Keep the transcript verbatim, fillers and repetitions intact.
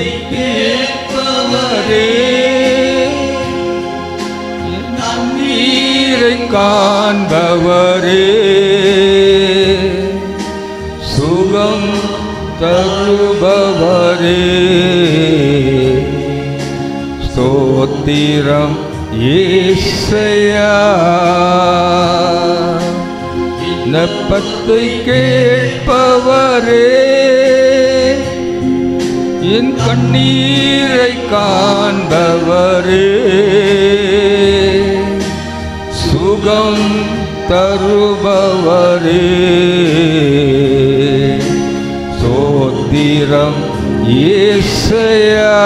கேட்பவரே, நன்னீரை காண்பவரே, சுகம் தருபவரே, ஸ்தோத்திரம் இயேசையா. விண்ணப்பத்தை கேட்பவரே, என் கண்ணீரை காண்பவரே, சுகம் தருபவரே, ஸ்தோத்திரம் இயேசையா.